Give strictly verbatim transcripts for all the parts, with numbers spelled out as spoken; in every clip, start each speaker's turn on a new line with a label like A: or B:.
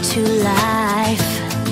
A: to life.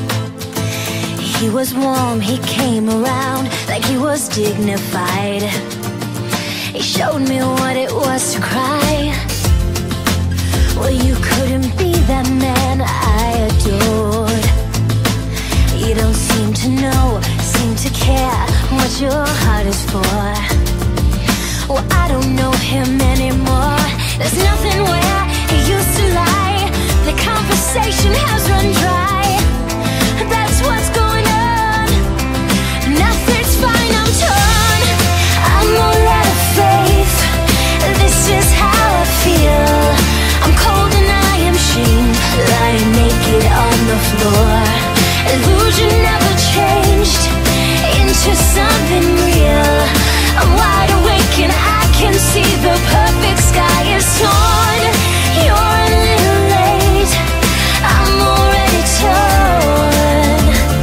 A: He was warm, he came around like he was dignified. He showed me what it was to cry. Well, you couldn't be that man I adored. You don't seem to know, seem to care what your heart is for. Well, I don't know him anymore. There's nothing where he used to lie. The conversation has run dry. That's what's going on. Nothing's fine, I'm torn. I'm all out of faith. This is how I feel. I'm cold and I am shamed, lying naked on the floor. Illusion never changed into something real. I'm wide awake and I can see the perfect sky is torn. You're a little late, I'm already torn.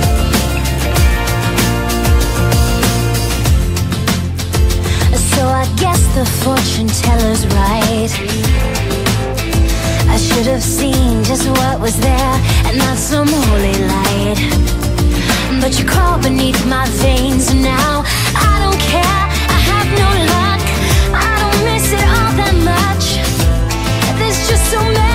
A: So I guess the fortune teller's right. I should have seen just what was there and not some holy light. But you crawl beneath my veins now. I don't care, I have no luck. I don't miss it all that much. There's just so many